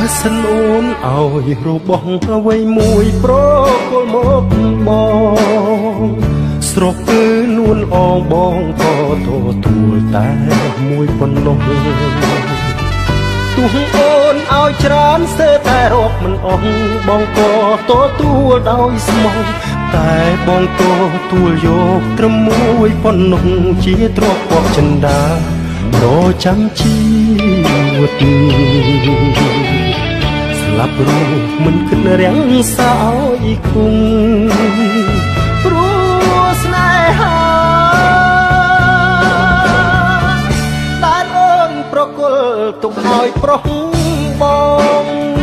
សិនអូនឲ្យរបស់អ្វីមួយប្រគល់មកបងស្រុកគឺនួនអងបងក៏ទទួលតែមួយប៉ុណ្ណោះទោះអូនឲ្យច្រើនស្ទើរតែរកមិនអស់បងក៏ទទួលដោយស្មោះតែបងទទួលយកត្រឹមមួយប៉ុណ្ណោះជាទ្រព្យពកចិន្តារចាំជីវិតស្លាប់រស់មិនគិតរាំងសាឲ្យគង់ព្រោះស្នេហាដែលអូនប្រគល់ទុកឲ្យប្រុសបង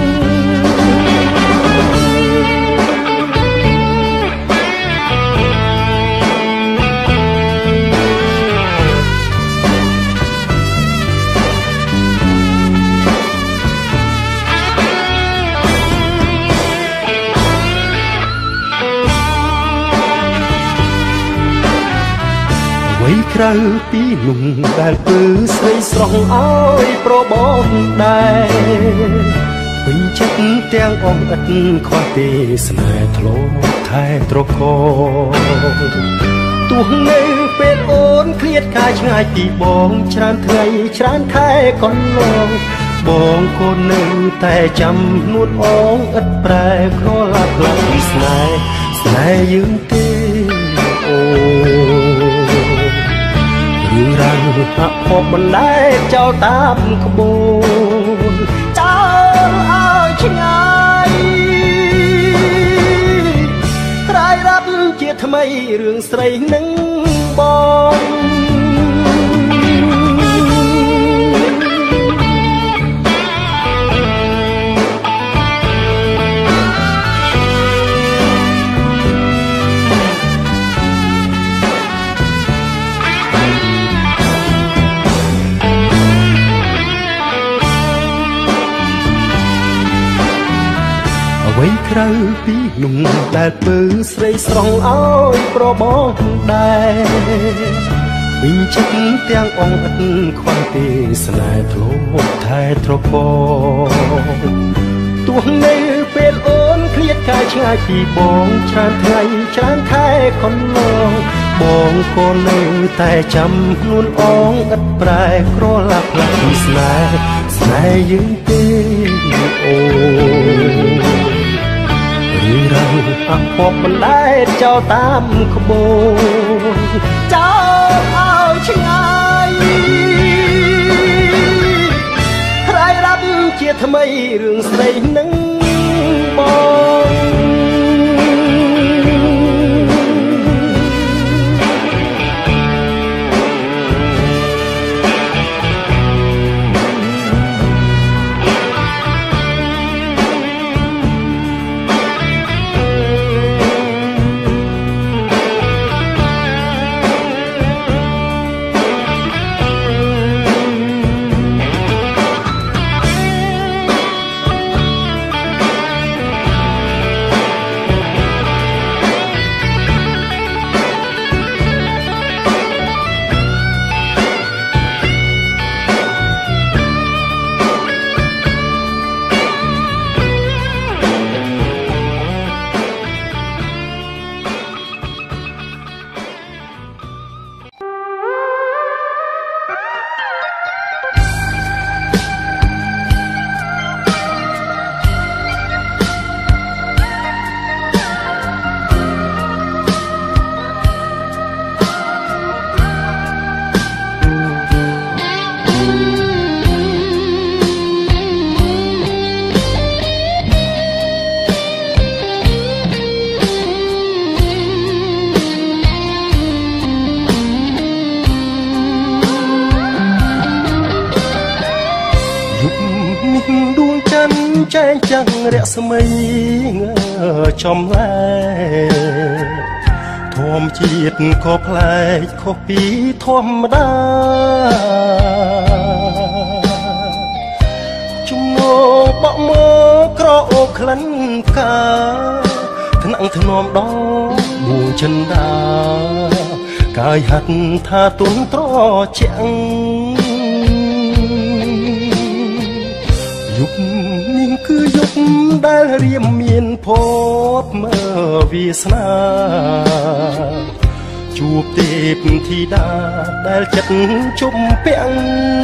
អ្វីក្រៅពីនោះដែលពើស្រីស្រស់ឲ្យប្របងដែរពេញចិត្តទាំងអងឥតខ្វះទេស្នេហ៍ធ្លាប់ថែត្រកទោះនៅពេលអូនឃ្លាតកាយឆ្ងាយពីបងច្រើនថ្ងៃច្រើនខែកន្លងបងក៏នៅតែចាំនួនអងឥតប្រែក្រឡាប់ឡាប់ស្នេហ៍យើងទេអូរឿងរ៉ាវហាក់ភពមិនដែលចោលតាមក្បួនចោលឲ្យឆ្ងាយក្រៃរ៉ាប់ជាថ្មីរឿងស្រីនឹងបងអ្វីក្រៅពីនោះដែលពើស្រីស្រស់ឲ្យប្របងដែរពេញចិត្តទាំងអងឥតខ្វះទេស្នេហ៍ធ្លាប់ថែត្រកទោះនៅពេលអូនឃ្លាតកាយឆ្ងាយពីបងច្រើនថ្ងៃច្រើនខែកន្លងបងក៏នៅតែចាំខ្លួនអងឥតប្រែក្រឡាប់ឡាប់ស្នេហ៍យើងទេអូរឿងរ៉ាវអាក់ភពមិនដែលចោលតាមក្បួនចោលឲ្យឆ្ងាយក្រៃរ៉ាប់ជាថ្មីរឿងស្រីនឹងបងចែងចាំងរស្មីចំលែធម្មជាតិក៏ប្លែកខុសពីធម្មតាជំនោបក់មកក្រអូបក្លិនផ្កាថ្នាក់ធ្នមដល់បួងចិន្តាកាយហាត់ថាទុនត្រជាក់យុគនាងដែលរៀមមានភពមើវាសនាជួបទេពធីតាដែលចិត្តជុំពាំង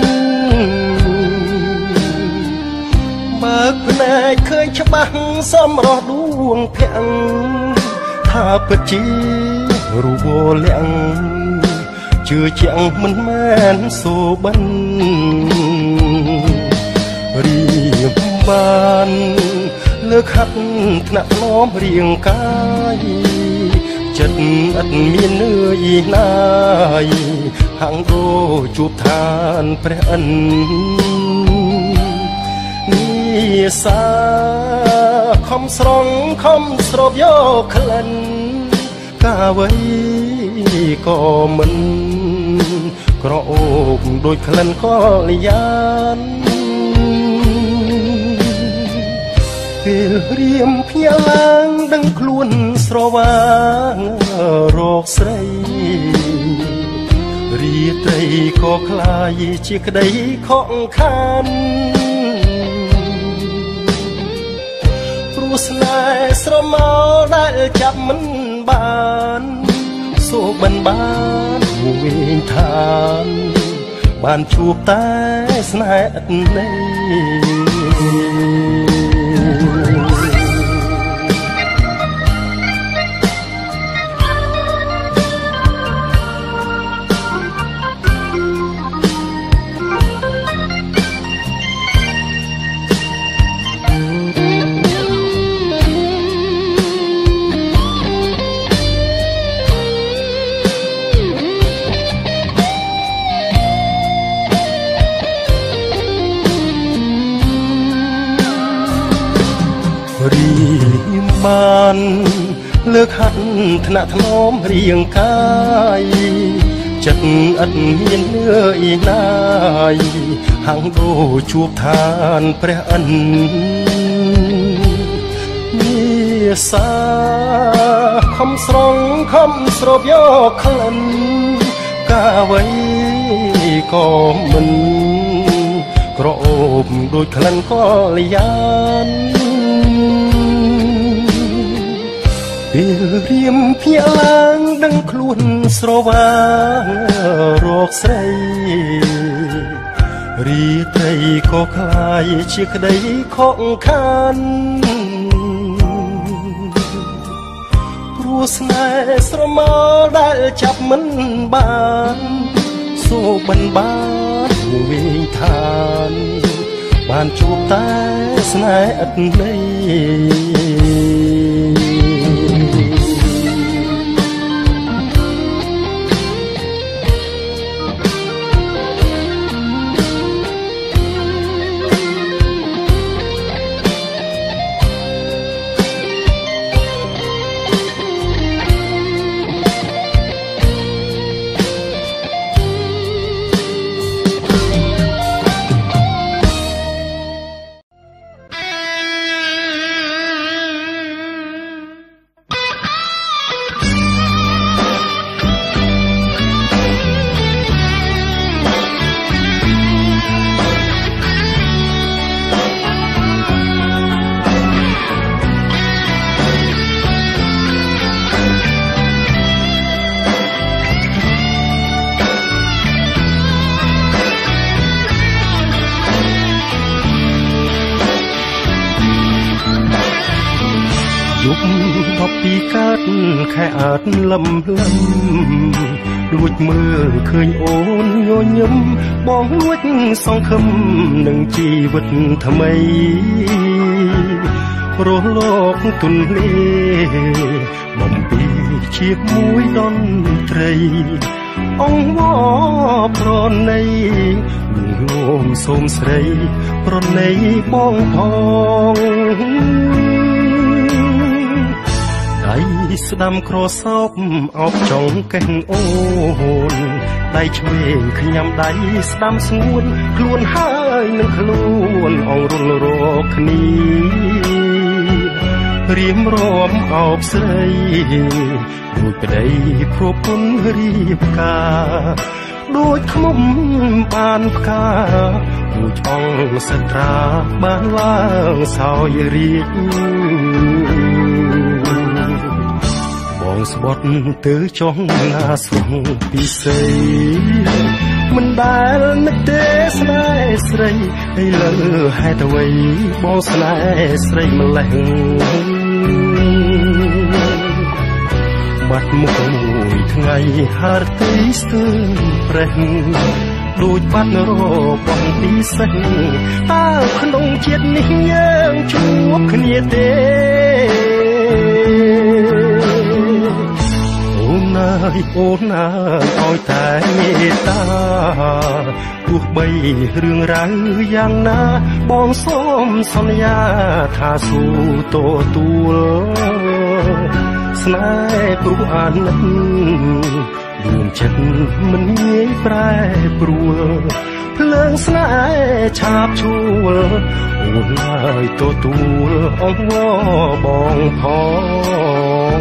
បើកភ្នែកឃើញច្បាស់សំរស់ដួងភាំងថាពិតជារូបលាក់ជឿជាក់មិនមែនសូបិនរៀបបានលើកហាត់ថ្នាក់ថ្នមរាងកាយចិត្តឥតមាននឿយណាយហាងដូជួបឋានព្រះអិននេះសាខំស្រងខំស្រូបយកក្លិនកាវៃក៏មិនក្រអូបដូចក្លិនកល្យានពេលរៀមភ្ញាក់ឡើងដឹងខ្លួនស្រវាងរកស្រីរាត្រីក៏คล้ายជាក្តីខកខានព្រោះស្នេហ៍ស្រមោលដែលចាប់មិនបានសូបិនបានវិញឋានបានជួបតែស្នេហ៍ឥតន័យរៀមបានលើកហាត់ថ្នាក់ថ្នមរាងកាយចិត្តឥតមាននឿយណាយហាងដូជួបឋានព្រះអិននេះសាខំស្រងខំស្រូបយកក្លិនកាវៃក៏មិនក្រអូបដូចក្លិនកល្យានពេលរៀមភ្ញាក់ឡើងដឹងខ្លួនស្រវាងរកស្រីរាត្រីក៏คล้ายជាក្តីខកខានព្រោះស្នេហ៍ស្រមោលដែលចាប់មិនបានសូបិនបានវិញឋានបានជួបតែស្នេហ៍ឥតន័យ12កើតខែអាតលំលួចមើលឃើញអូនញញឹមបងលួចសង្ឃឹមនឹងជីវិតថ្មីរស់លោកទុនលេបំពីជាមួយតន្ត្រីអង្វរប្រណីលំសូមស្រីប្រណីបងផងដៃស្ដាំក្រសោបអបចុងកេះអូនដៃឆ្វេងខ្ញាំដៃស្ដាំស្ងួនខ្លួនហើយនឹងខ្លួនអងរុលរកគ្នារៀមរំអោបស្រីដូចប្តីប្រពន្ធរៀបការដូចខ្មុំបានផ្កាដូចអង្គសត្រាបានឡើងសោយរាជបងស្បត់ទៅចង់ណាស្វងពិសេមិនដែលនឹកទេស្នេហ៍ស្រីឥឡូវហេតុអ្វីបងស្នេហ៍ស្រីម្លេះបាត់មុខមួយថ្ងៃហារទីស្ទើរប្រេះដូចបាត់របងពិសេសតើក្នុងជាតិនេះយើងជួបគ្នាទេអូនអើយឲ្យតែមេត្តាទោះបីរឿងរ៉ាវយ៉ាងណាបងសូមសន្យាថាស៊ូទទួលស្នេហ៍ព្រោះអាណិតដួងចិត្តមិនងាយប្រែប្រួលភ្លើងស្នេហ៍ឆាបឈួលអូនឡើយទទួលអង្វរបងផង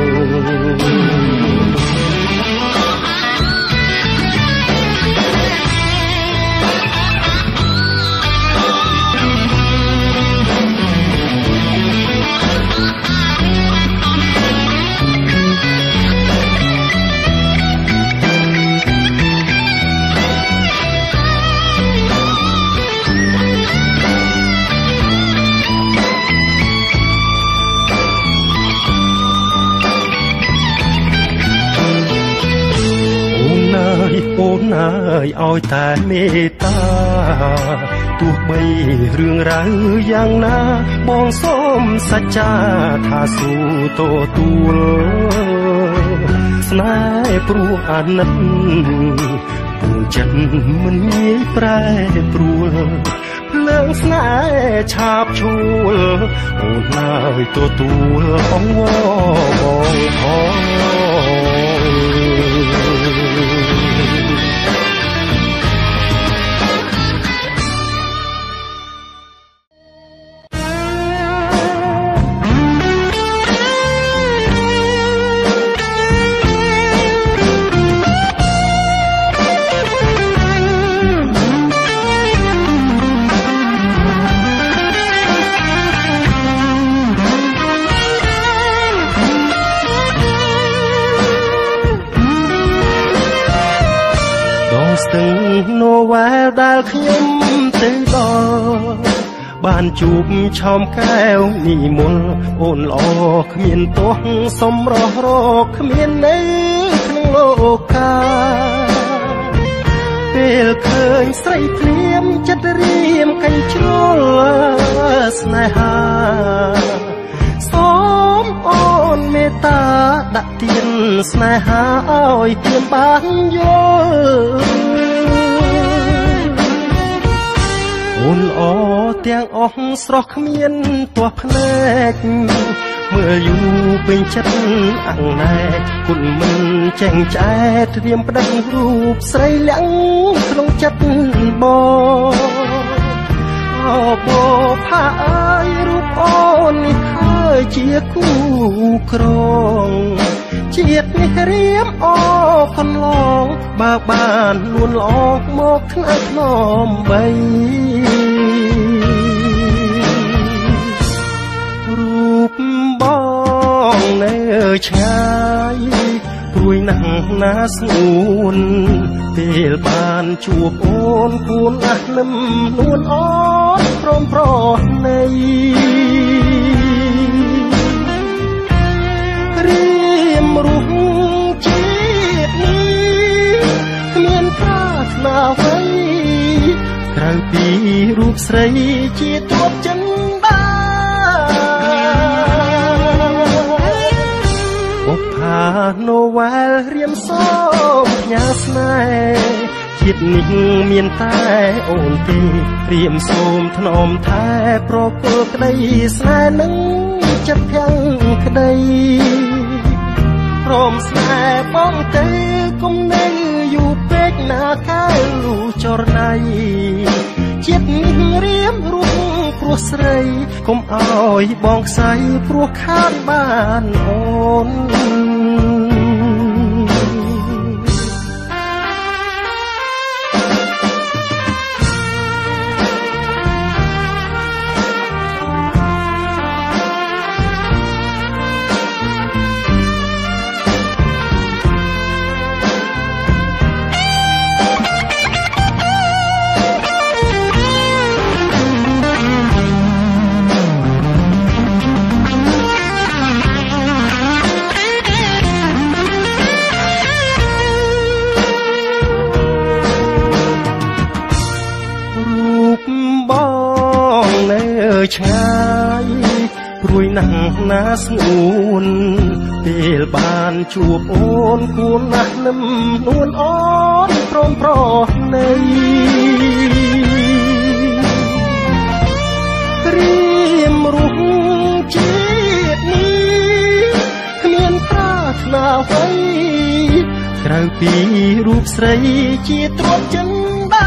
អូនអើយឲ្យតែមេត្តាទោះបីរឿងរ៉ាវយ៉ាងណាបងសូមសច្ចាថាស៊ូទទួលស្នេហ៍ព្រោះអាណិតដួងចិត្តមិនងាយប្រែប្រួលភ្លើងស្នេហ៍ឆាបឈួលអូនឡើយទទួលអង្វរបងផងដែលខ្ញុំទៅដល់បានជួបឆោមកែវនិមលអូនល្អគ្មានទោះសម្រស់រកគ្មាននៅក្នុងលោកកាពេលឃើញស្រីភ្លៀមចិត្តរៀមកញ្ជ្រលស្នេហាសូមអូនមេត្តាដាក់ទានស្នេហាឲ្យខ្ញុំបានយល់អូនល្អទាំងអស់ស្រស់គ្មានទាស់ភ្នែកមើលយូរពេញចិត្តអង្ណែកគុណមិនចេញចែកត្រៀមប្តឹងរូបស្រីលាក់ក្នុងចិត្តបងអូបផាអើយរូបអូននេះហើយជាគូក្រងជាតិនេះរៀមអូកន្លងបើបានលួនល្អមកថ្នាក់ថ្នមបីរូបបងនៅឆ្ងាយព្រួយណាស់ណាស្ងួនពេលបានជួបអូនគួនអះនឹមនួនអូនព្រមប្រណីរៀមរូបជាតិនេះគ្មានប្រាថ្នាអ្វីក្រៅពីរូបស្រីជាទួបចិនដាបុប្ផាណូវែលរៀមសូមផ្ញើស្នេហ៍ជាតិនេះមានតែអូនទេរៀមសូមថ្នមថែប្រគល់ក្តីស្នេហ៍នឹងចិត្តខាងក្តីព្រមស្នេហ៍បងទៅគុំនៅយូរពេកណាកែវចរណៃជាតិនេះរៀមរូបព្រោះស្រីកុំអោយបងខ្សែព្រោះខានបានអូនយណាស់ណាស្ងួនពេលបានជួបអូនគួរណាស់នឹមនួនអូនព្រមប្រណីរៀមរុះជាតិនេះគ្មានប្រាថ្នាអ្វីក្រៅពីរូបស្រីជាទ្រព្យចិន្តា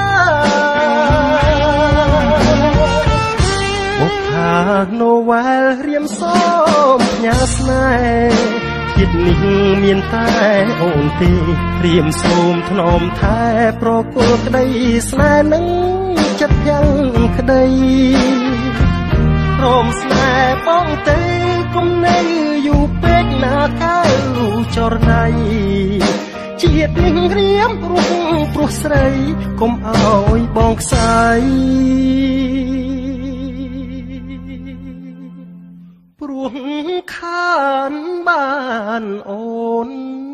បុប្ផាណូវែលរៀមសូមផ្ញើស្នេហ៍ជាតិនេះមានតែអូនទេរៀមសូមថ្នមថែប្រគល់ក្តីស្នេហ៍នឹងចិត្តយ៉ាងក្តីព្រមស្នេហ៍បងទេគុំនៅយូរពេកណាកៅចរណៃជាតិនេះរៀមរុះព្រោះស្រីគុំអោយបងខ្សាយព្រោះខានបានអូន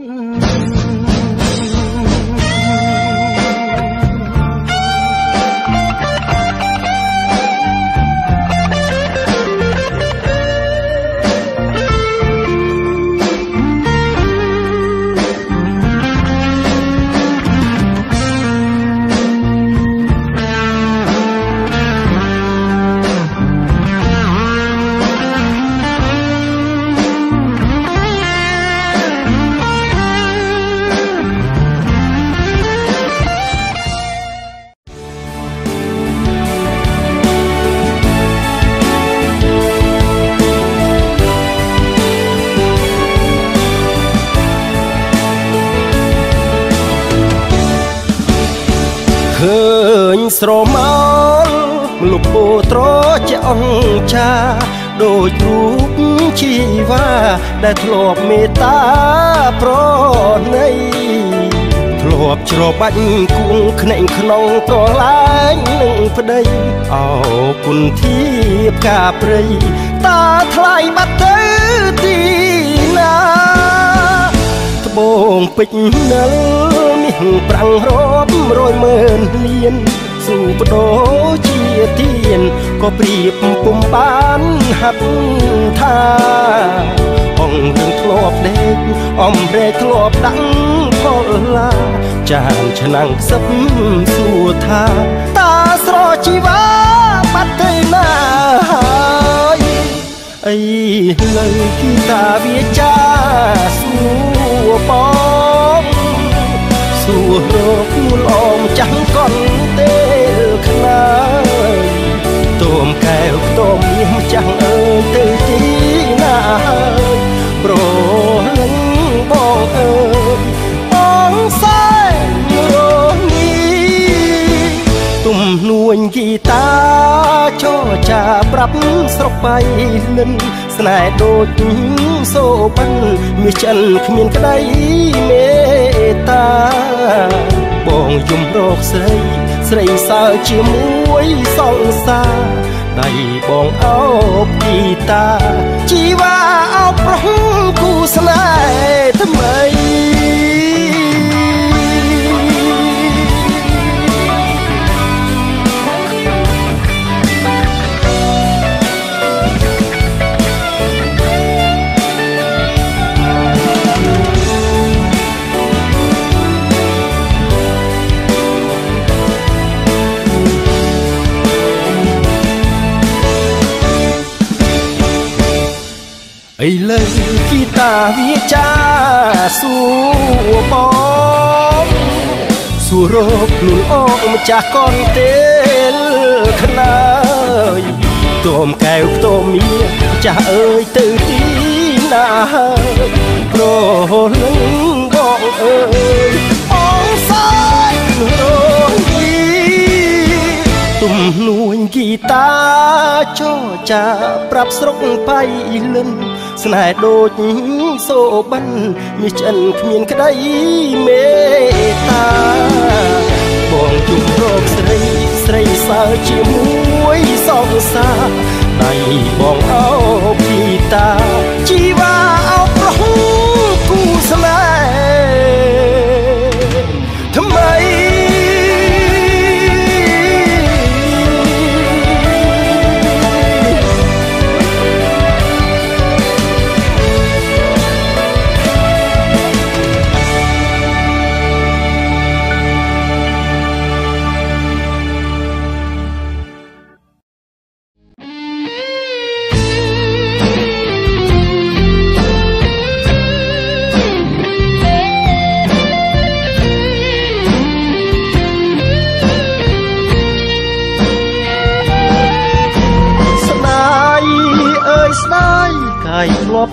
ឃើញស្រមោលលោកពោត្រជាអង្គចាដូចរូបជីវ៉ាដែលធ្លាប់មេត្តាប្រណីធ្លាប់ច្របាច់គួងខ្នែងក្នុងប្រឡាញនឹងប្តីអោគុណធៀបការព្រៃតាថ្លៃបាត់ទៅទីណាត្បូងពេជ្រនិលមាសប្រាំងរាប់រយម៉ឺនលានស៊ូបដោជាទៀនក៏ប្រៀបពុំបានហាត់ថាអង្គរឿងធ្លាប់ដេកអំរែកធ្លាប់ដាក់ផលឡាចានឆ្នាំងខ្សឹបសួរថាតាស្រជីវ៉ាបាត់ទៅណាហើយអីលើគីតាវាចាសួរបងសួររកនួលអមចាំងកន់ទេខ្លាយទុំកែវខ្ទមមាសចាំងអើយទៅទីណាហើយប្រលឹងបងអើយបងសែនរងីទុំនួនគីតាចរចាប្រាប់ស្រុកបៃលិនស្នេហ៍ដូចសូបិនមាសចិនគ្មានក្តីមេត្តាបងយំរកស្រីស្រីសើជាមួយសង្សារដៃបងអោបគីតាជីវ៉ាអោបប្រុសគូស្នេហ៍ថ្មីឥឡូវគីតាវាចាសួរបងសួររកខ្លួនអកម្ចាស់កនទេលខ្នើយទុំកែវខ្ទមមាចាស់អើយទៅទីណាហើយប្រលឹងបងអើយអងសាយរងីទុំនួនគីតាចរចាប្រាប់ស្រុកបៃលិនស្នេហ៍ដូចសូបិនមាសឆ្អិនគ្មានក្តីមេត្តាបងជុំរកស្រីស្រីសើជាមួយសង្សារដៃបងអោបគីតាជីវ៉ាអោបប្រុសគូស្នេហ៍ថ្មី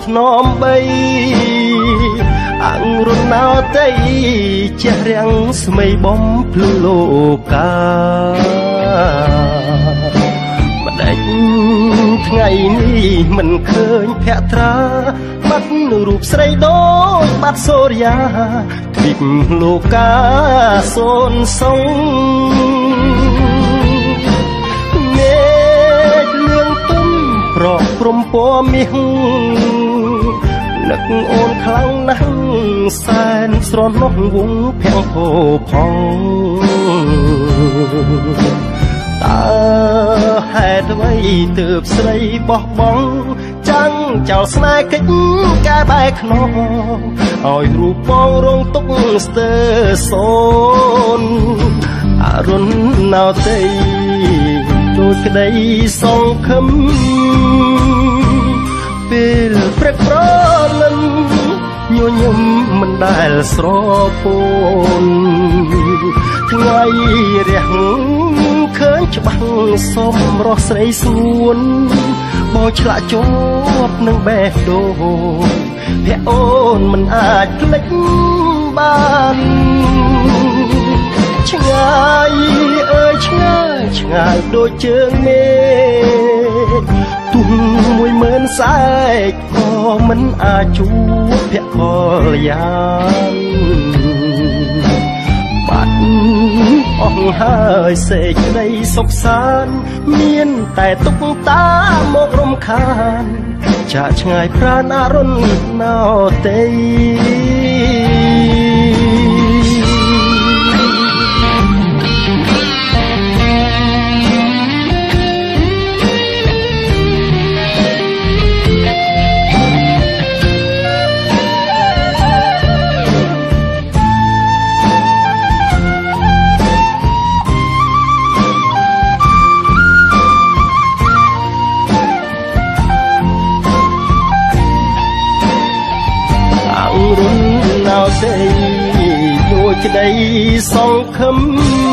ថ្នមបីអងរុនណោតីជះរាំងស្មីបំភ្លឺលោកាម្ដេចថ្ងៃនេះមិនឃើញភក្ត្រាបាត់រូបស្រីដូចបាត់សូរិយាទ្វីបលោកាសូនសងមេឃលឿងទុំប្រកព្រំពណ៌មាសនឹកអូនខ្លាំងណាស់សែនស្រណោះវងភាំងពោផងតើហេតុអ្វីទើបស្រីបោះបង់ចាំងចោលស្នេហ៍កិច្ចកែបែកខ្នងឲ្យរូបបងរងទុកស្ទើរសូនអរុណណោតីដូចក្តីសង្ឃឹមពេលព្រឹកព្រលឹមញញឹមមិនដែលស្រពោនថ្ងៃរះឃើញច្បាស់សមរស់ស្រីស្ងួនបងឆ្លាក់ជាប់នឹងបេះដូងភ័ក្រអូនមិនអាចភ្លេចបានឆ្ងាយអើយឆ្ងាយឆ្ងាយដូចជើងមេឃទុំ10000សែកក៏មិនអាចជួបភក្ត្រកល្យានបាត់អស់ហើយសេចក្តីសុខសាន្តមានតែទុកតាមករំខានចាក់ឆ្ងាយប្រាណអរុណណោតីមួយក្តីសង្ឃឹម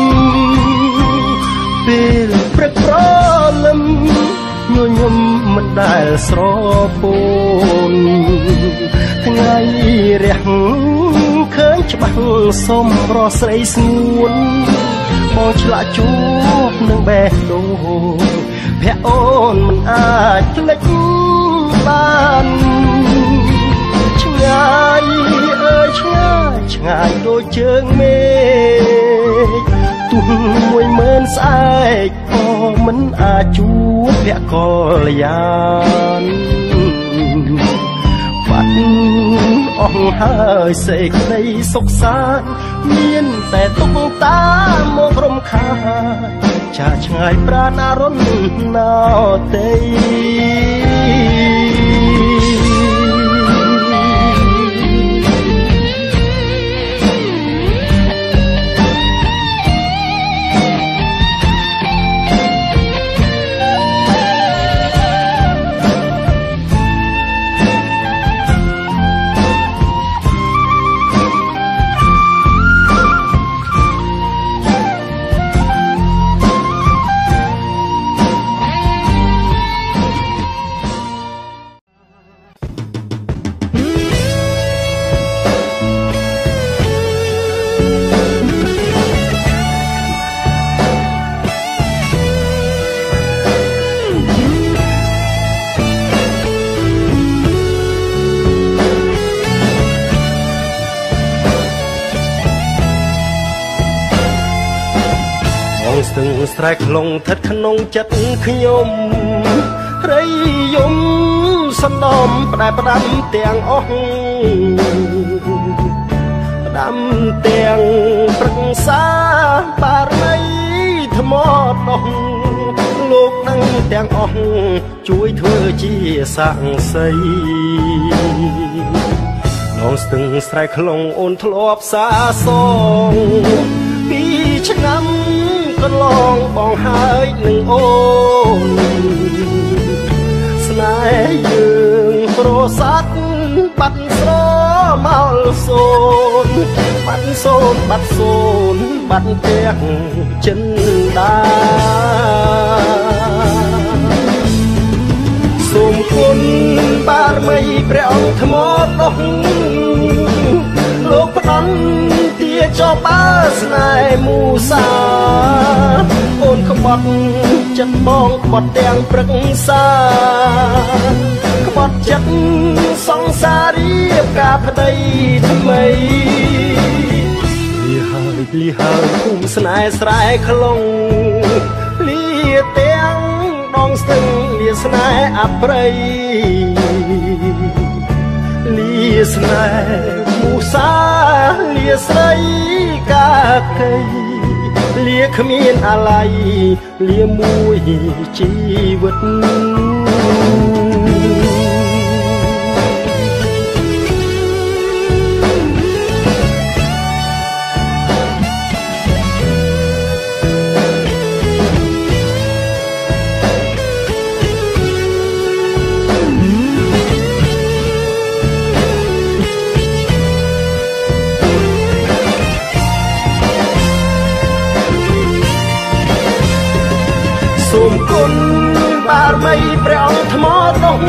ពេលព្រឹកព្រលឹមញញឹមមិនដែលស្រពោនថ្ងៃរះឃើញច្បាស់សមរស់ស្រីស្ងួនបងឆ្លាក់ជួបនឹងបេះដូងភ័ក្រអូនមិនអាចភ្លេចបានឆ្ងាយអើយឆ្ងាយឆ្ងាយដូចជើងមេឃទុំ10000ស្អែកក៏មិនអាចជួបភក្ត្រកល្យានបាត់អស់ហើយសេចក្តីសុខសាន្តមានតែទុកតាមករំខានចាឆ្ងាយប្រាណអរុណណោតីស្ទឹងស្រែខ្លងស្ថិតក្នុងចិត្តខ្ញុំរីយំសំណំផ្ដែផ្ដាំទាំងអស់ផ្ដាំទាំងប្រឹក្សាបារមីថ្មដោះលោកនឹងទាំងអស់ជួយធ្វើជាសាក់សីនងស្ទឹងស្រែខ្លងអូនធ្លាប់សាសងពីឆ្នាំកន្លងបងហើយនឹងអូនស្នេហ៍យើងប្រសាទបាត់ស្រមោលសូនបាត់សូនបាត់សូនបាត់ទាំងចិនដាសូមគុណបារមីព្រះអង្គថ្មដុសលោកផ្ដំទាចោបើស្នេហ៍មូសាអូនក្បត់ចិត្តបងក្បត់ទាំងព្រឹក្សាក្បត់ចិត្តសង្សាររៀបការប្តីថ្មីលីហើយភូមិស្នេហ៍ស្រែខ្លងលីទាំងដងស្ទឹងលីស្នេហ៍អប្រិយលីស្នេហ៍មូសាលីស្រីកាកៃលាគ្មានអាល័យលាមួយជីវិតសូមគុណបារមីព្រះអង្គថ្មដុស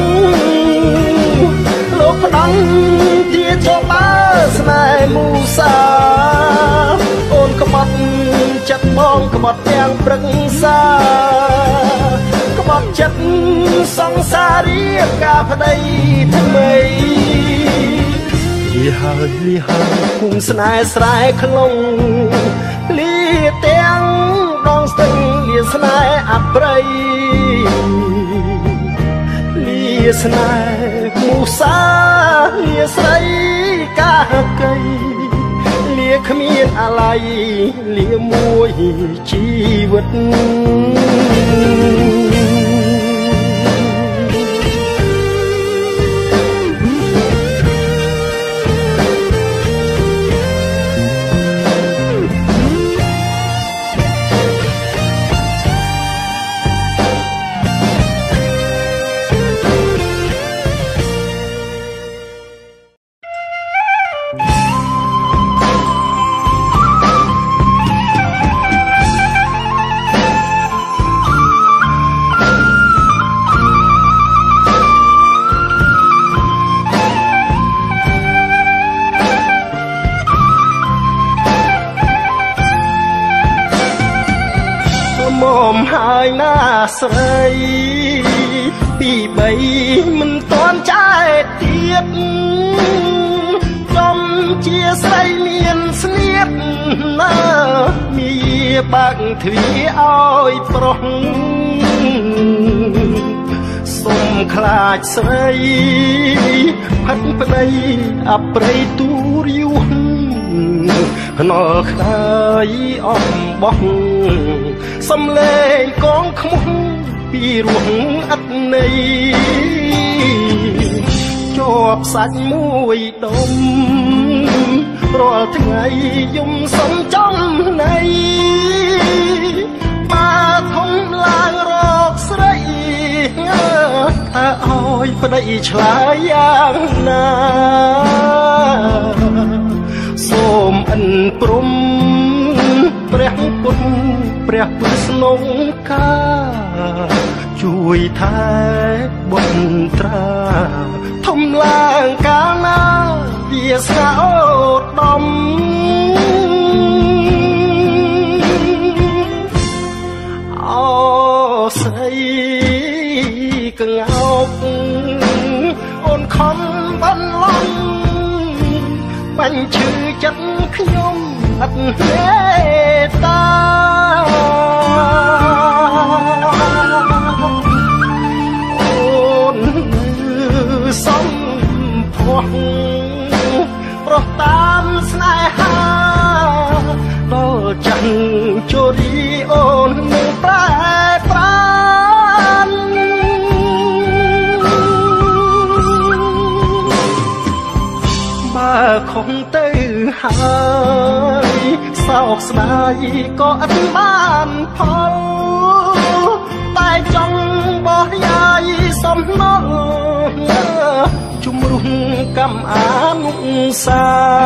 លោកផ្ដំជាចោបើស្នេហ៍មូសាអូនក្បត់ចិត្តបងក្បត់ទាំងព្រឹក្សាក្បត់ចិត្តសង្សាររៀបការប្តីថ្មីលីហើយភូមិស្នេហ៍ស្រែខ្លងលីទាំងដងស្ទឹងលីស្នេហ៍អប្រិយលីស្នេហ៍មូសាលីស្រីកាកៃលាគ្មានអាល័យលាមួយជីវិតមុំហើយណាស្រីពីបីមិនទាន់ចែកទៀតចំជាស្រីមានស្នៀតណាមីបាក់ទ្វាឲ្យប្រុសសុំខ្លាចស្រីផិតប្តីអប្រិយទូរាវខ្នល់ខ្នាយអំបោះសំលេងកងខ្មុំពីរោះឥតន័យជាប់សាច់មួយដុំរាល់ថ្ងៃយំសំចំណៃបាធំឡើងរកស្រីថាឲ្យប្តីឆ្លើយយ៉ាងណាសូមអិនព្រំព្រះពុទ្ធព្រះពុទ្ធស្នងការជួយថែបុត្រាធំឡើងកាលណាវាស្នាអូដំអូស្រីកងោកអូនខំបន្លំបាញ់ឈឺចិត្តខ្ញុំអត់មេត្តាអូនសំភ័ក្រប្រោះតាមស្នេហាដល់ច័ន្ទជរីអូននឹងប្រែប្រានបើខំទៅហើយសោកស្ដាយក៏អត់បានផលតែចង់បោះយាយសំណល់ជំរុះកម្មអានុសា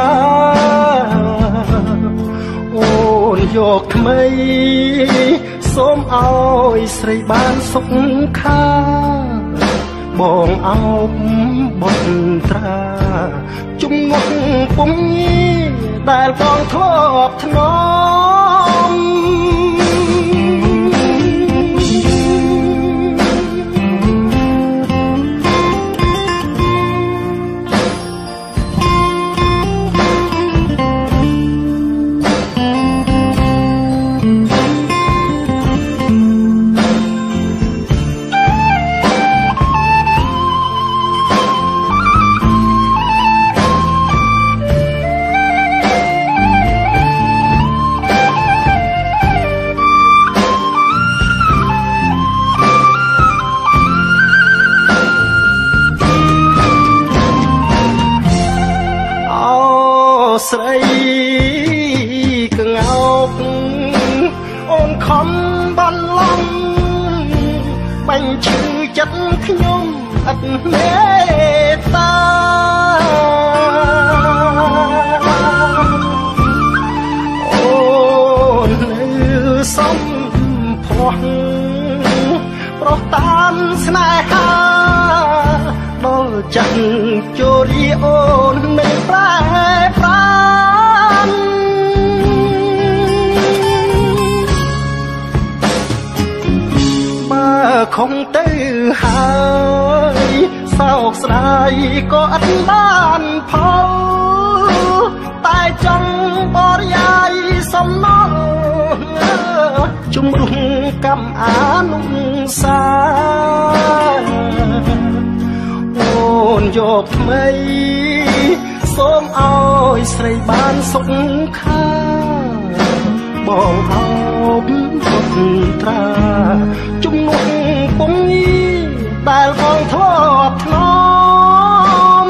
អូនយកថ្មីសូមឲ្យស្រីបានសុខខាបងអោបបនត្រាជំងុកពុំញីដែលបងធ្លាប់ធ្នមស្រីកងោកអូនខំបានឡំបាញ់ឈឺចិត្តខ្ញុំឥតមេត្តាអូននៅសំភ័ក្រប្រោះតាមស្នេហាដល់ចាក់ជោរីអូនមិនប្រែប្រានបើខំទៅហើយសោកស្ដាយក៏អត់បានផលតែចង់បរិយាយសំណងជំរុំកម្មអានុសាអូនយកថ្មីសូមឲ្យស្រីបានសុខខាបងអោបពុតត្រាជំនួសពុំញីដែលបងធ្លាប់ធ្នម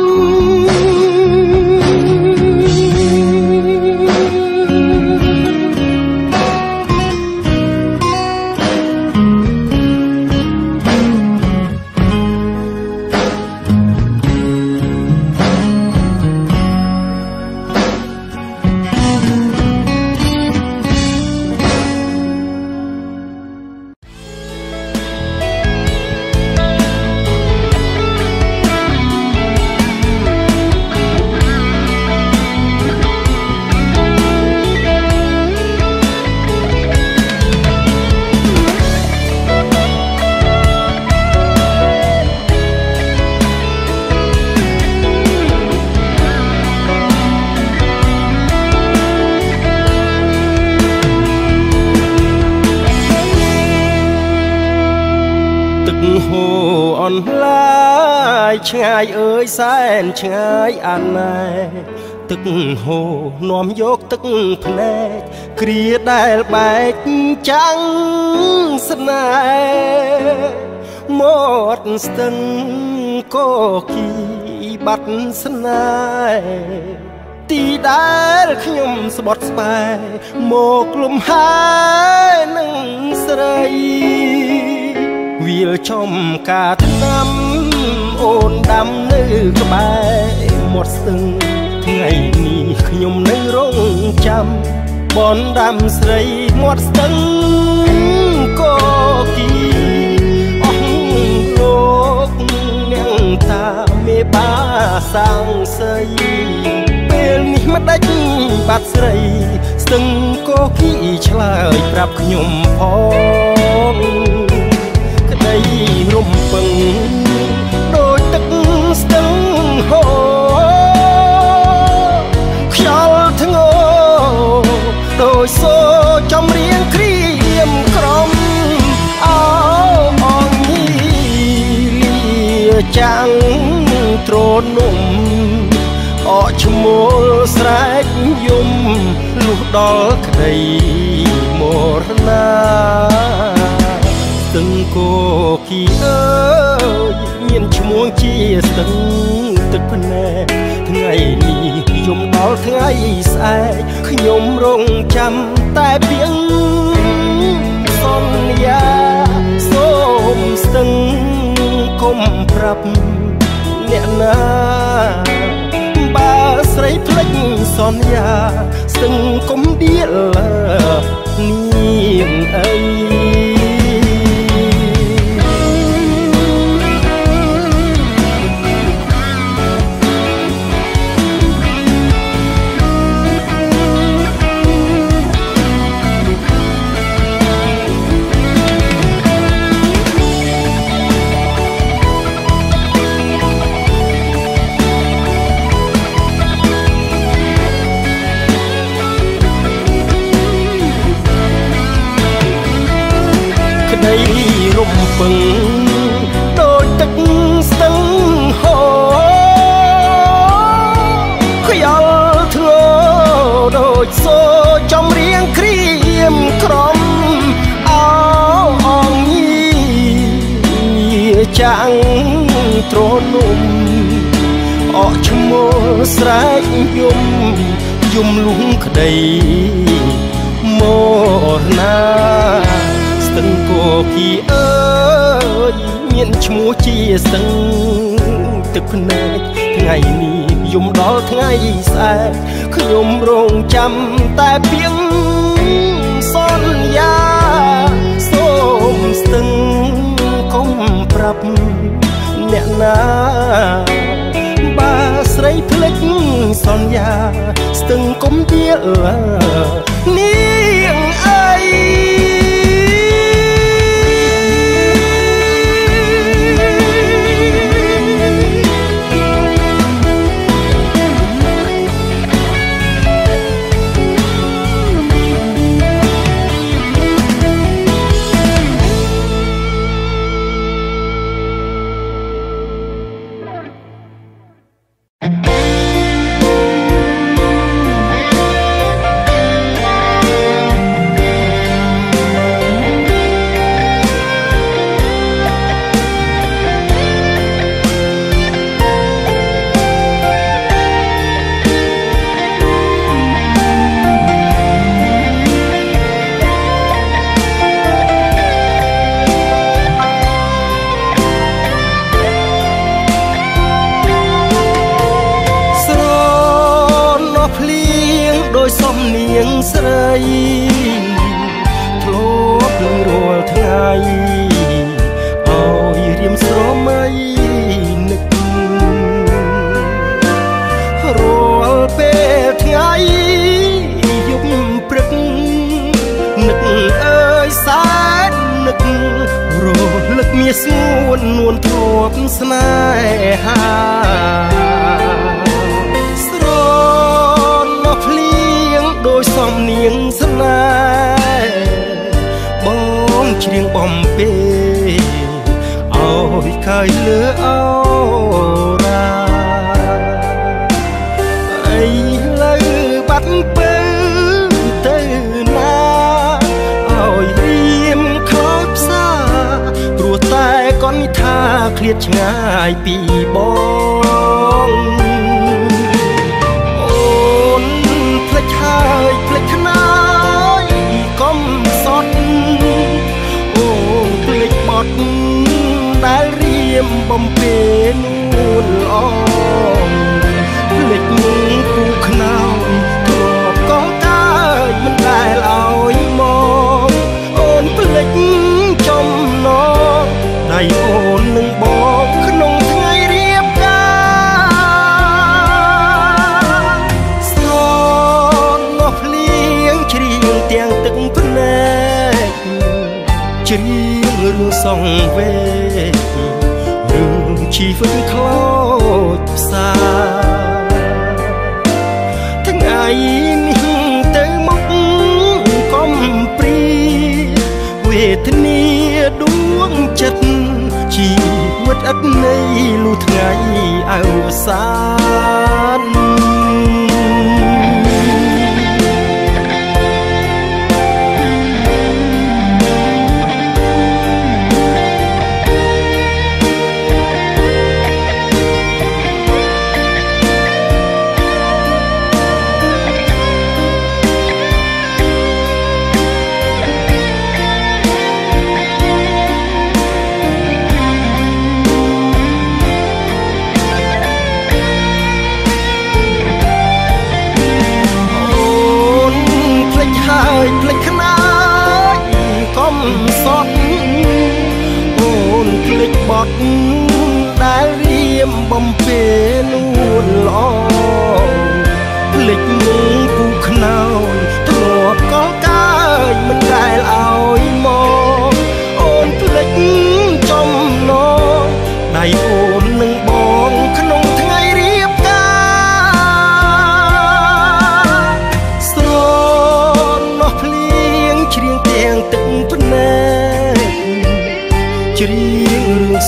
អនឡាយឆ្ងាយអើយសែនឆ្ងាយអាណែទឹកហូរនាំយកទឹកភ្នែកគ្រាដែលបែកចាំងស្នេហ៍មាត់ស្ទឹងក៏គីបាត់ស្នេហ៍ទីដែលខ្ញុំស្បត់ស្បែកមកលំហើយនឹងស្រីវាលចំការឆ្នាំអូនដាំនៅក្បែរមាត់ស្ទឹងថ្ងៃនេះខ្ញុំនៅរងចាំបនដាំស្រីមាត់ស្ទឹងក៏គីអស់លោកនាងតាមេបាសាំងសីពេលនេះមិនដាច់បាត់ស្រីស្ទឹងក៏គីឆ្លើយប្រាប់ខ្ញុំផងក្តីរំពឹងដូចទឹកស្ទឹងហូរខ្យល់ធ្ងរដូចសូចំរៀងក្រៀមក្រំអោអងញីលាចាំងត្រនំអកឈ្មោលស្រែកយំលុះដល់ក្តីមរណាស្ទឹងគោគីអើយមានឈ្មោះជាស្ទឹងទឹកភ្នែកថ្ងៃនេះយំដល់ថ្ងៃស្អែកខ្ញុំរងចាំតែពីងសន្យាសូមស្ទឹងគុំប្រាប់អ្នកណាបើស្រីភ្លេចសន្យាស្ទឹងគុំដៀលនាងអីពឹងដូចទឹកស្ទឹងហូរខ្យល់ធ្ងរដូចសូរចំរៀងក្រៀមក្រំអោអងញីចាំងទ្រនុំអកឈ្មោះស្រែកយំលុងក្តីមរណាស្ទឹងគោគីអើយមានឈ្មោះជាស្ទឹងទឹកភ្នែកថ្ងៃនេះយំដល់ថ្ងៃស្អែកខ្ញុំរងចាំតែពីងសន្យាសូមស្ទឹងកុំប្រាប់អ្នកណាបើស្រីភ្លេចសន្យាស្ទឹងកុំជានាងអីស្រីធ្លាប់លឺរាល់ថ្ងៃឲ្យរៀមស្រមៃនឹករាល់ពេលថ្ងៃយប់ព្រឹកនឹកអើយសែននឹករលឹកមាសស្ងួននួនធ្លាប់ស្នេហាដោយសំនៀងស្នេហ៍បងច្រៀងបំពេឲ្យកាយលើអូរ៉ាអីលើបាត់ពើទៅណាឲ្យរៀមខ្លោចផ្សាព្រោះតែកូនថាឃ្លាតឆ្ងាយពីបងភ្លេចខ្នើយកុំសត់អូភ្លេចបត់ដែលរៀមបំពេនួនល្អភ្លេចមុងគូខ្នើយធ្លាប់កងកាយមិនដែលឲ្យមកអូនភ្លេចចំណងដៃអូននឹងបងក្នុងថ្ងៃរៀបទាំងទឹកភ្នែកច្រៀងរឿងសងវេរឿងជីវិតខ្លោចផ្សាថ្ងៃនេះទៅមុខកំព្រីវេទនាដួងចិត្តជីវិតឥតន័យលុះថ្ងៃអវសាន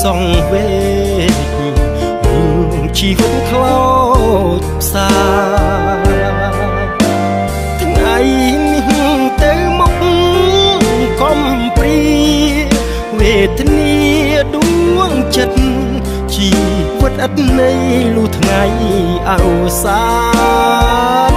ងវេជីវិតខ្លោចផ្សាថ្ងៃនេះទៅមុខកំព្រីវេទនាដួងចិត្តជីវិតឥតន័យលុះថ្ងៃអវសាន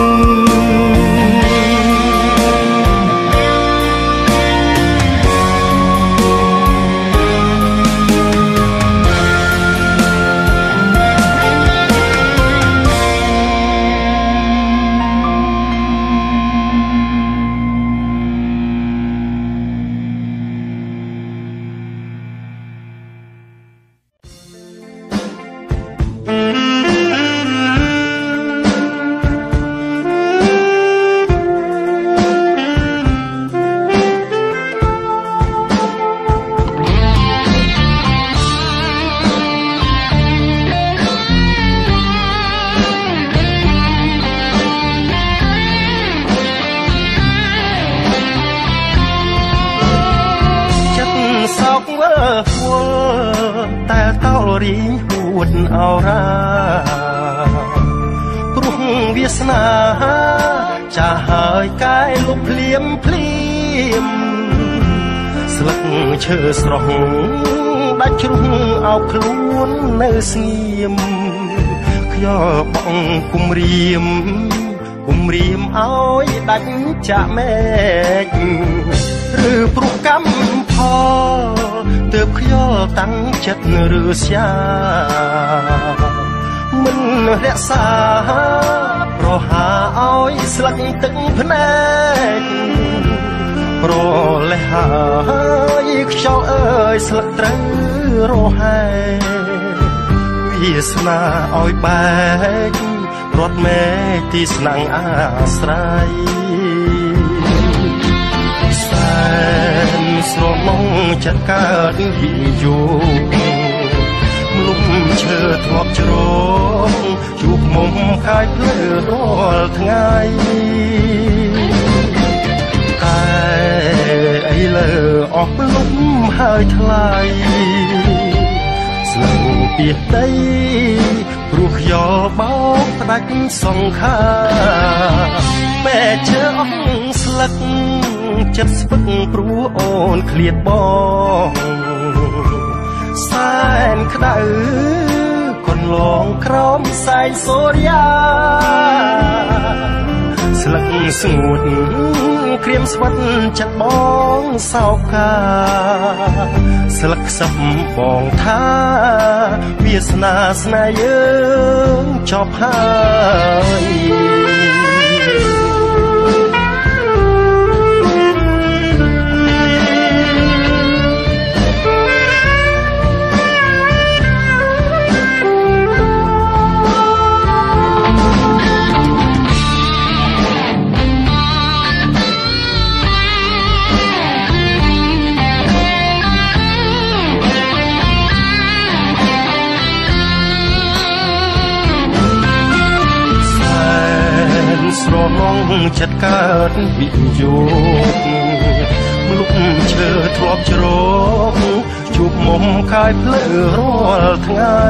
តែតោរីងហួតអរ៉ាព្រោះវាសនាចាស់ហើយកែលុបភ្លាមភ្លាមស្លឹកឈើស្រស់ដាច់ជ្រុះអោបខ្លួននៅស្ងៀមខ្យល់បងគំរាមឲ្យដាច់ចាក់មេឃឬព្រោះកម្មផលទើបខ្យល់តាំងចិត្តឬស្យាមិនរក្សាប្រហាឲ្យស្លឹកទឹកភ្នែកប្រលេះហើយខ្យល់អើយស្លឹកត្រូវរហែវាសនាឲ្យបែករត់មេទីស្នាំងអាស្រ័យសែនស្រមងចិត្តកើតវិយោមលុំឈើធ្លាប់ជ្រងជួបមុំខាយភ្លឺរាល់ថ្ងៃតែអីលើអស់លំហើយថ្លៃស្លឹកពីដីព្រោះខ្យល់បោកផ្ដាច់សង្ខារបែជើអស់ស្លឹកចិត្តស្ពឹកព្រោះអូនឃ្លាតបងសែនក្តៅកន្លងក្រោមសែងសូរិយាស្លឹកស្ងួតក្រៀមស្វិតចិត្តបងសោកាស្លឹកខ្សឹបបងថាវាសនាស្នេហ៍យើងចប់ហើយស្រមងចិត្តកើតវិយោគលុបឈើធ្លាប់ជ្រកជួបមុំខាយភ្លឺរាល់ថ្ងៃ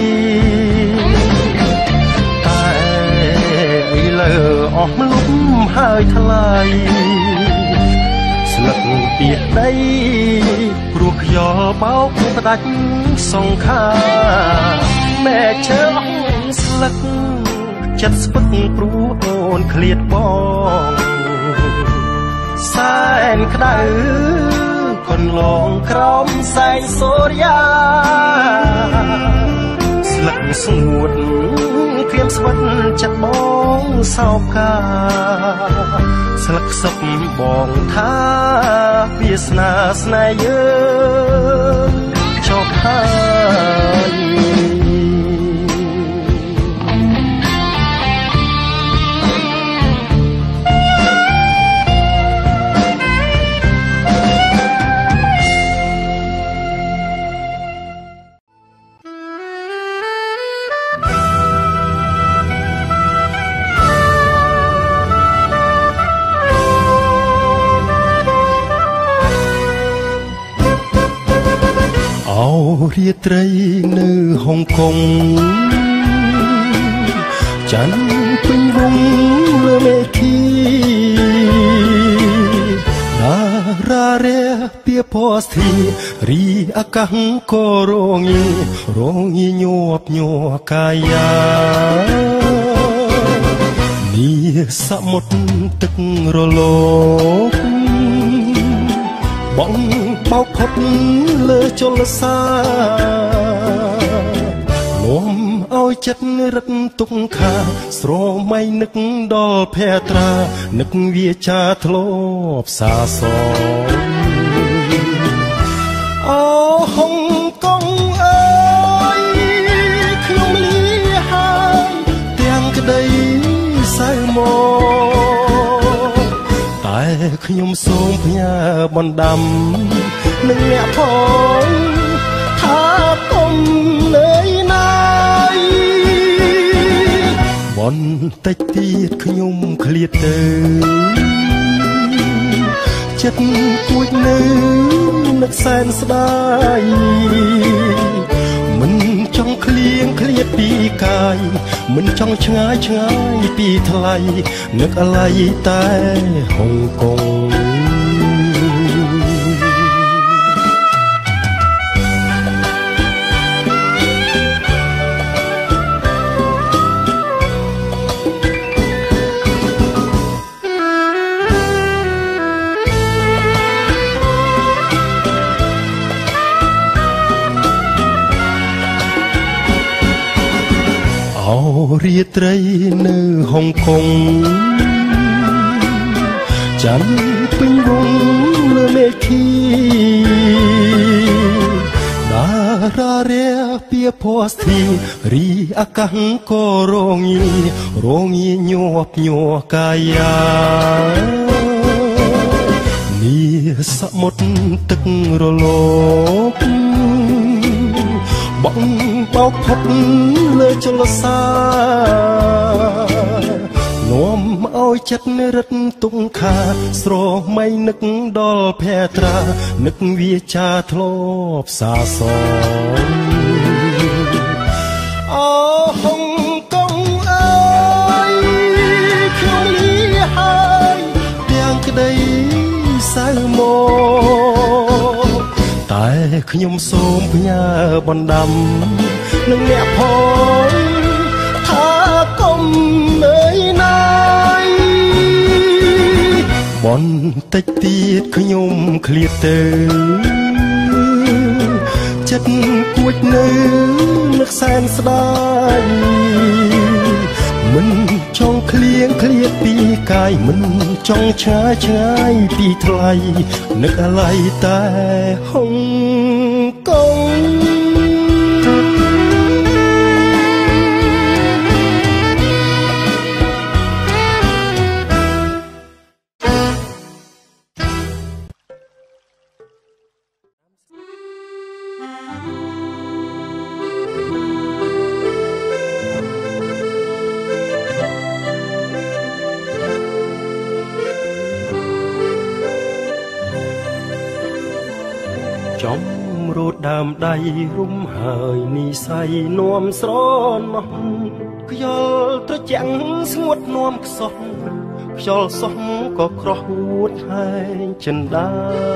តែឥឡូវអស់លំហើយថ្លៃស្លឹកពីដីព្រោះខ្យល់បោកផ្ដាច់សង្ខារមែឈើអស់ស្លឹកចិត្តស្ពឹកព្រោះអូនឃ្លាតបងសែនក្តៅកន្លងក្រោមសែងសូរិយាស្លឹកស្ងួតក្រៀមស្វិតចិត្តបងសោកាស្លឹកខ្សឹបបងថាវាសនាស្នេហ៍យើងចប់ហើយ រៀរាត្រីនៅហុងកុងច័ន្ទពេញវងលើមេឃីតារារះពីពណ៌ស្ទីរីអាកាសក៏រងាញាប់ញ័រកាយានេះសមុទ្រទឹករលកបងបោកផុតលើជលសានោមឲ្យចិត្តរឹកទុកខាស្រមៃនឹកដល់ភេត្រានឹកវាចាធ្លាប់សាសអូហុងកុងអើយខ្ញុំលីហើយទាំងក្តីសៅមកតែខ្ញុំសូមផ្ញើបណ្ដាំនឹងអ្នកផងថាកុំលើយណាយបន្តិចទៀតខ្ញុំឃ្លាតទៅចិត្តគួចនៅនឹកសែនស្ដាយមិនចង់ឃ្លៀងឃ្លាតពីកាយមិនចង់ឆ្ងាយពីថ្លៃនឹកអាឡ័យតែហុងកុងរាត្រីនៅហុងកុងច័ន្ទពេញវងលើមេឃីតារារះពីពណ៌ស្ទីរីអាកាសក៏រងាញាប់ញ័រកាយានេះសមុទ្រទឹករលកបងបោកផុតលើជលសានោមឲ្យចិត្តរឹតទុកខាស្រមៃនឹកដល់ភេត្រានឹកវាចាធ្លាប់សាសអូហុងកុងអើយខ្ញុំលីហើយទាំងក្តីសៅមកតែខ្ញុំសូមផ្ញើបណ្ដាំនឹងអ្នកផងថាកុំលើយណាយបន្តិចទៀតខ្ញុំឃ្លាតទៅចិត្តគួចនៅនឹកសែនស្ដាយមិនចង់ឃ្លៀងឃ្លាតពីកាយមិនចង់ឆ្ងាយពីថ្លៃនឹកអាឡ័យតែហុងកុងចំរូតដើមដៃរុំហើយនីស័យនាំស្រណោះខ្យល់ត្រជាក់ស្ងួតនាំខ្សោះខ្យល់សោះក៏ក្រោះហួតហើយចិនដា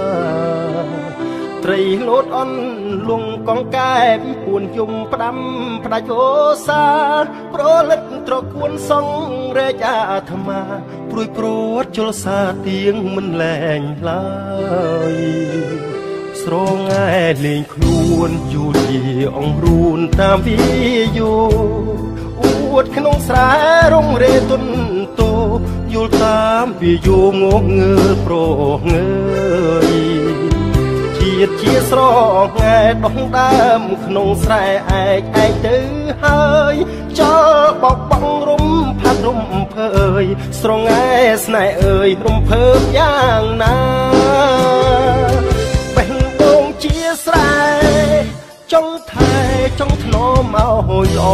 ត្រីលោតអន់លងកងកែបពួនយំផ្ដាំផ្ដាច់អូសាប្រលិតត្រគួនសងរែកអាត្មាព្រួយព្រួតជលសាទៀងមិនលែងឡើយស្រងាលេងខ្លួនយូរជាអង្រួនតាមវាយូអួតក្នុងស្រែរងរេទុនតូយល់តាមវាយូងងើប្រងើយជាតិជាស្រងាដងដើមក្នុងស្រែឯកទៅហើយចោលបោកបង់រំផាត់រំភើយស្រងាស្នេហ៍អើយរំភើបយ៉ាងណាជាស្រែចង់ថែចង់ធ្នមឲ្យល្អ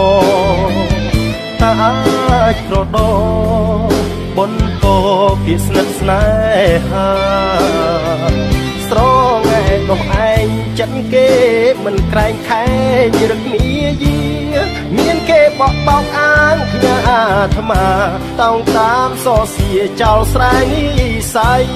តាអាចប្រដបន្តពីស្និទ្ធស្នេហាស្រងានោះឯងចចិត្តគេមិនក្រែងខែងរឹកមាយាមានគេបោកអាងគ្នាអាត្មាតោងតាមសរសៀចោលស្រែនិស័យ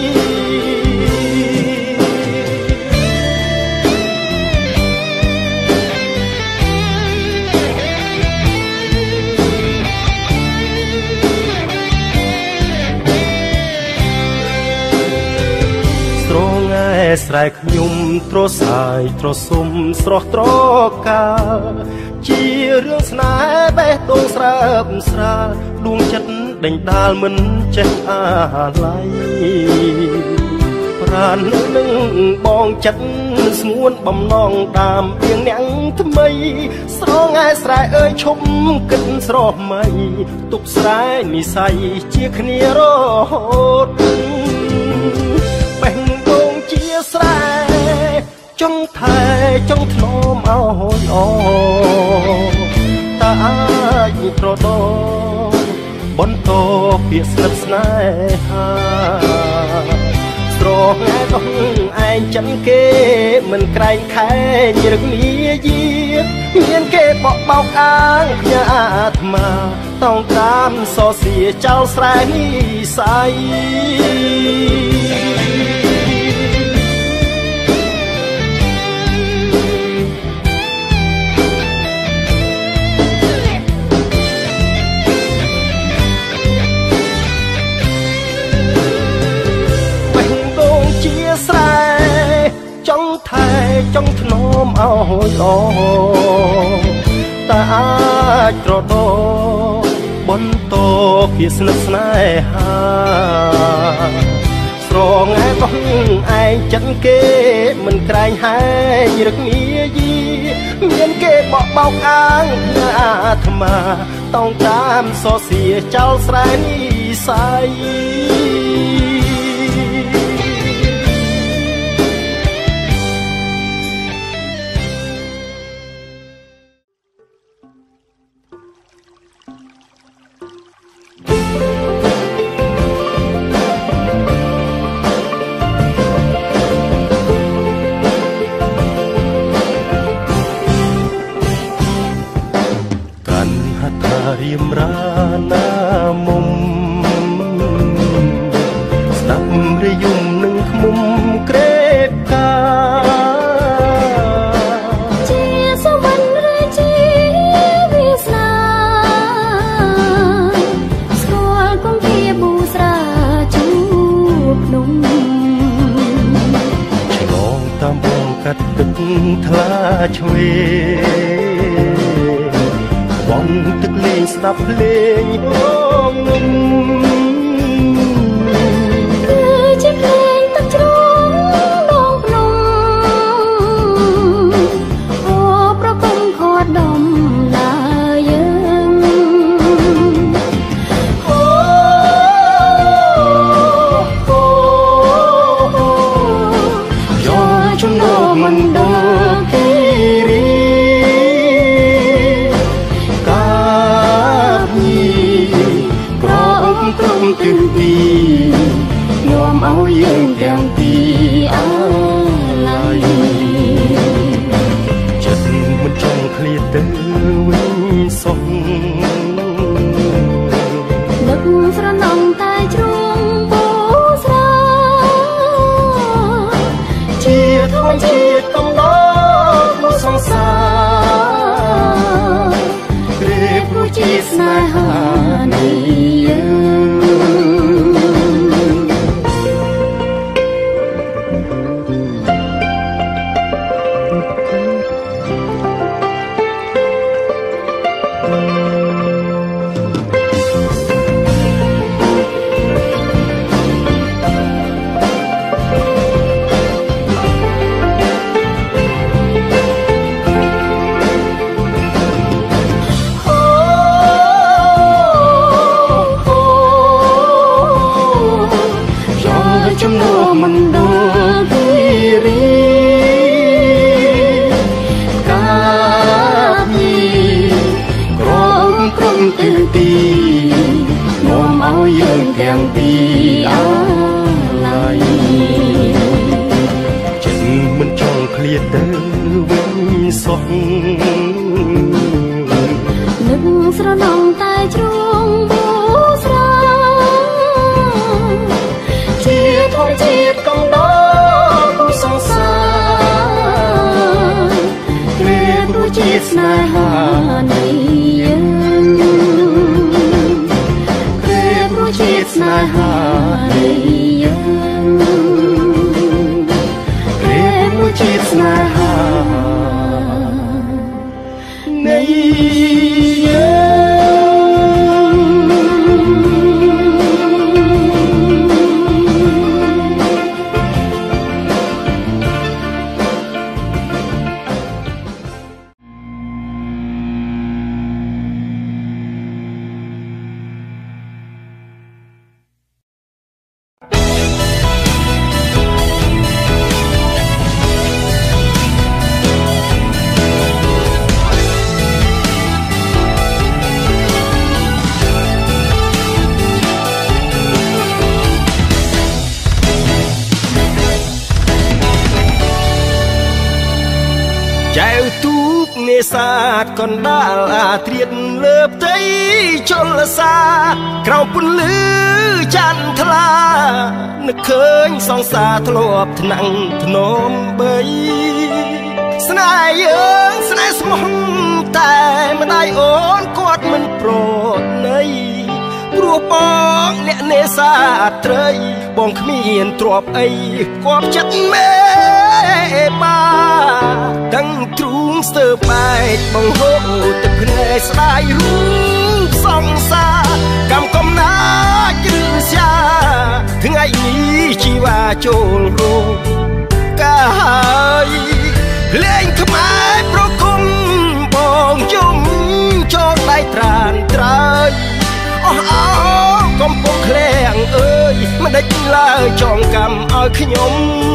ស្រែខ្ញុំត្រសាយត្រសុំស្រស់ត្រកាជារឿងស្នេហ៍បេះដូងស្រើបស្រាលដួងចិត្តដេញដាលមិនចេះអាឡ័យប្រាណនឹងបងចិត្តស្ងួនបំណងដាមពីងអ្នកថ្មីស្រងឯស្រែអើយឈប់គិតស្រស់មៃទុកស្រែនិស័យជាគ្នារហូតបេះដូងជាស្រែចង់ថែចង់ធ្នមឲ្យអតើអាចប្រដបន្តពាក្យស្និទ្ធស្នេហាស្រងឯដងឯងចិនគេមិនក្រែងខែងរឹកមាយាមានគេបោកអាងគ្នាអាត្មាតោងតាមសរសៀចោលស្រែនិស័យចង់ថែចង់ធ្នមឲ្យអតើអាចត្រដបន្តភាពស្និទ្ធស្នេហាស្រងឯបោះឯងចិត្តគេមិនក្រែងហែងរឹកមាយាមានគេបោកអាងអាត្មាតោងតាមសរសៀចោលស្រែនិស័យរៀមរាណាមុំស្ដាប់រយំនឹងឃ្មុំក្រេបកាជាសវណ្ណរាជាវាសនាស្គាល់គំភាប៊ូស្រាជួបភ្នំឆ្លងតាមបងកាត់ទឹកថ្លាឆ្វេបងទឹកលេងស្ដាប់ភ្លេងរងងគឺជាភ្លេងទឹកជ្រងដងភ្នំអូប្រគំខត់ដំដើរយើងអូយកចំណោមមិនដល់គេរីទិទីយំឲ្យយើងទាំងពីរអាឡ័យចិត្តមិនចង់ឃ្លាតទៅវិញសោះនឹកស្រណំតែជ្រុងពូស្រាជាធម្មជាតិកំដរមកសង្សារព្រេព្រោះជាស្នេហានេះមិនដល់ទីរីកាពី យើងទាំងពីរអាឡ័យចិត្តមិនចង់ឃ្លាលាទៅវិញសុខនឹកស្រណងតែជ្រួងបូស្រោជាធម្មជាតិកំដរគូសង្សារគ្រាព្រោះជាតិស្នេហានៃយើងគ្រាព្រោះជាតិស្នេហានៃយើងគ្រាព្រោះជាតិស្នេហានៃសាទកណ្ដាលអាត្រៀតលើផ្ទៃជលសាក្រោមពន្លឺច័ន្ទថ្លានឹកឃើញសង្សារធ្លាប់ថ្នាំងធ្នមបីស្នេហ៍យើងស្នេហ៍ស្មោះតែម្ដាយអូនគាត់មិនប្រណីព្រោះបងអ្នកនេសាទត្រីបងគ្មានទ្រព្យអីគប់ចិត្តមេបាទាំងទ្រូងស្ទើរបែកបងហូរទឹកភ្នែកស្ដាយរូបសង្សារកម្មកំណាចឬស្យាថ្ងៃនេះជីវ៉ាចូលរោគកាយលេងខ្មែរប្រគុំបងយំចូលដៃត្រានត្រើយអស់អោកំពុងឃ្លាំងអើយមិនដេចឡើយចងកម្មឲ្យខ្ញុំ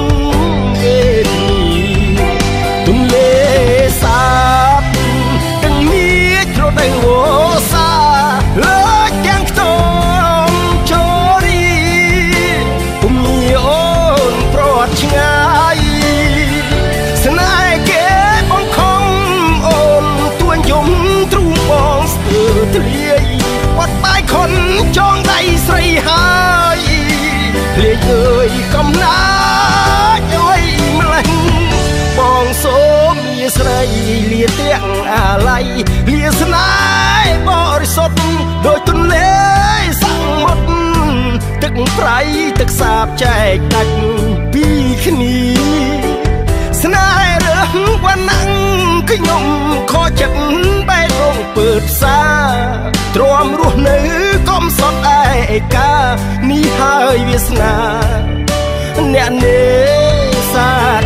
ទំលេសាបទាំងនេះត្រដែងវោសាលើកទាំងខ្ទមចូលរីពុំមានអូនប្រត់ឆ្ងាយស្នេហ៍គេបងខំអូនទួញយំទ្រូងបងស្ទើរធ្លាយអត់បាយខុនចងដៃស្រីហើយលេខអើយកំណាចអើយម្លេះបងសូមលាស្រីលាទាំងអាល័យលាស្នេហ៍បរិសុទ្ធដោយទន្លេសមុទ្រទឹកប្រៃទឹកសាបចែកដាច់ពីគ្នាស្នេហ៍រើសវណ្ណៈខ្ញុំខកចិត្តបែករងពើផ្សាទ្រាំរស់នៅកំសត់ឯកានេះហើយវាសនាអ្នកនេសាទ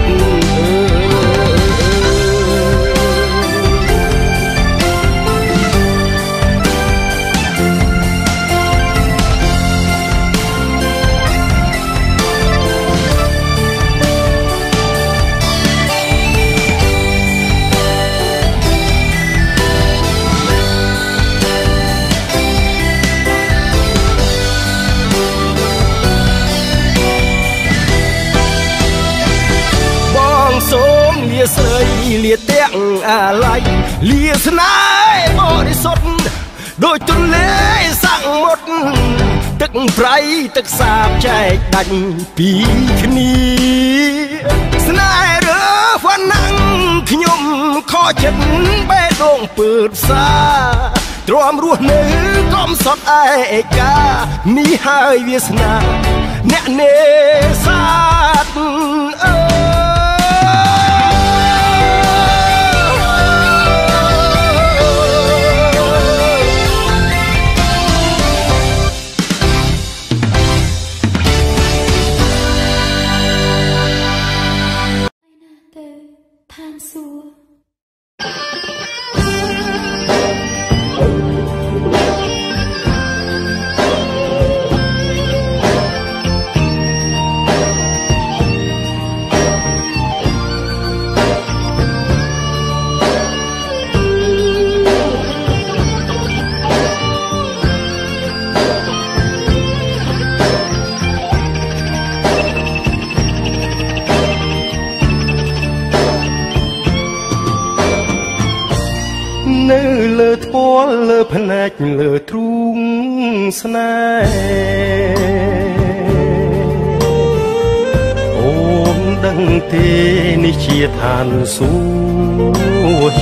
លាស្រីលាទាំងអាល័យលាស្នេហ៍បរិសុទ្ធដោយទន្លេសមុទ្រទឹកប្រៃទឹកសាបចែកដាច់ពីគ្នាស្នេហ៍រើវណ្ណៈខ្ញុំខកចិត្តបេះដូងពើផ្សាទ្រាំរស់នៅកំសត់ឯកានេះហើយវាសនាអ្នកនេសាទអើភ្នែកលើទ្រូងស្នេហ៍អូនដឹងទេនេះជាឋានសួគ៌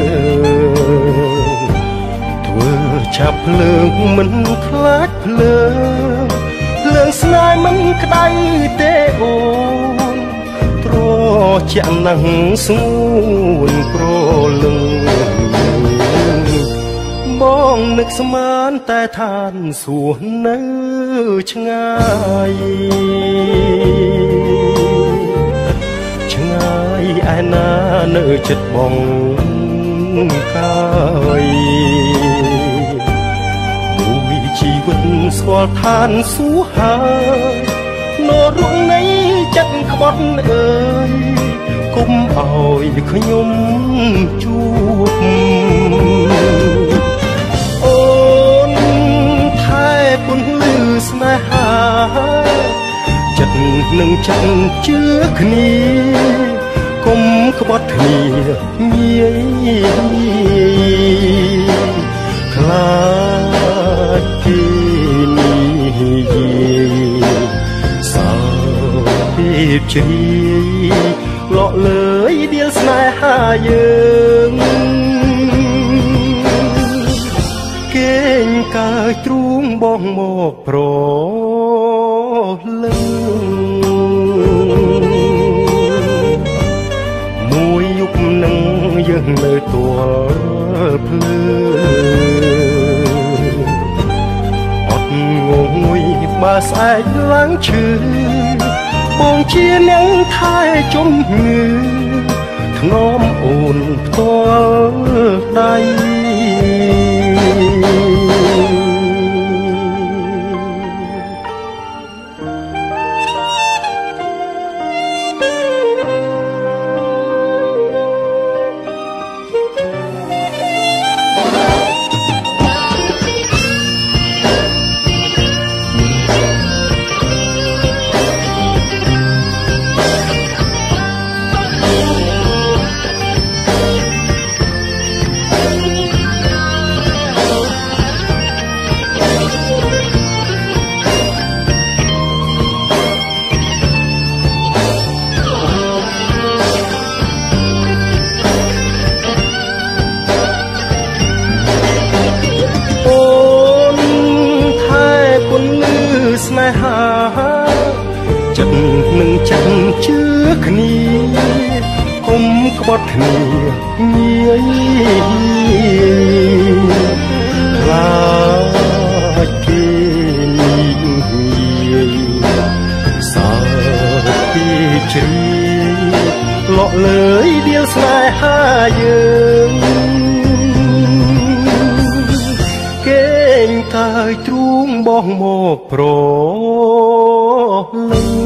យើងធ្វើឆាប់ភ្លើងមិនខ្លាចភ្លើងស្នេហ៍មិនក្តៅទេអូនត្រជាក់ណាស់ស្ងួនប្រលឹងបងនឹកស្មានតែឋានសួគ៌នៅឆ្ងាយឆ្ងាយឯណានៅចិត្តបងកាយមួយជីវិតស្គាល់ឋានសួគ៌ហើយនរងនៃចិត្តក្បត់អើយគុំឲ្យខ្ញុំជួបអូនថែពន្លឺស្នេហាចិត្តនឹងចិត្តជឿគ្នាគុំក្បត់គ្នាងាយខ្លាចគេនេះសោភាពជ្រាយលក់លើយដៀលស្នេហាយើងគេងកើយទ្រូងបងមកប្រលឹងមួយយប់នឹងយើងនៅទាល់ភ្លើអត់ងងុយបើស្អែកឡើងឈឺបងជាអ្នកថែជំងឺធ្នមអូនផ្ទាល់ដៃស្នេហាចិត្តនឹងចិត្តជឿគ្នាគុំក្បត់គ្នាងាយខ្លាចគេនេះសោពីជ្រាយលក់លើយដៀលស្នេហាយើងគេងកើយទ្រូងបងមកប្រលឹង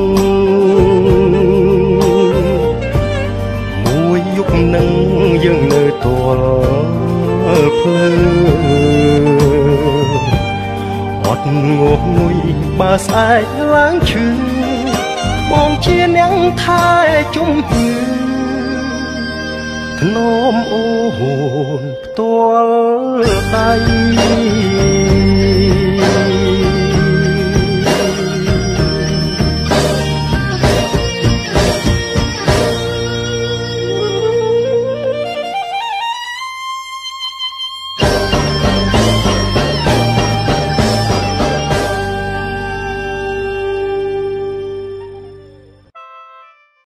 មួយយប់នឹងយើងនៅទាល់ភ្លើអត់ងងុយបើស្អែកឡើងឈឺបងជាអ្នកថែជំងឺធ្នមអូនផ្ទាល់ដៃ